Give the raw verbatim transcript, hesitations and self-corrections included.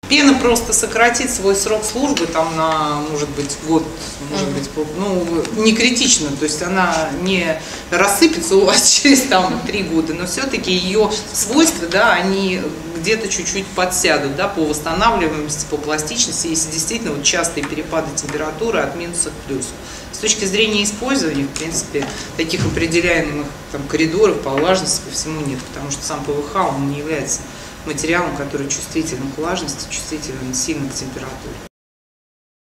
Пена просто сократит свой срок службы там на, может быть, год, может быть, ну, не критично, то есть она не рассыпется у вас через там три года, но все-таки ее свойства, да, они где-то чуть-чуть подсядут, да, по восстанавливаемости, по пластичности, если действительно вот частые перепады температуры от минуса к плюсу. С точки зрения использования, в принципе, таких определяемых там коридоров по влажности по всему нет, потому что сам ПВХ, он не является материалом, который чувствителен к влажности, чувствителен сильно к температуре.